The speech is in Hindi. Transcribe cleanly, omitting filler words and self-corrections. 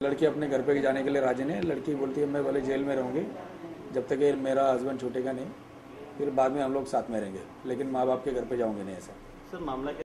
लड़की अपने घर पे जाने के लिए राजी नहीं। लड़की बोलती है मैं भले जेल में रहूँगी जब तक ये मेरा हस्बैंड छूटेगा नहीं, फिर बाद में हम लोग साथ में रहेंगे, लेकिन माँ बाप के घर पे जाऊँगी नहीं। ऐसा सर मामला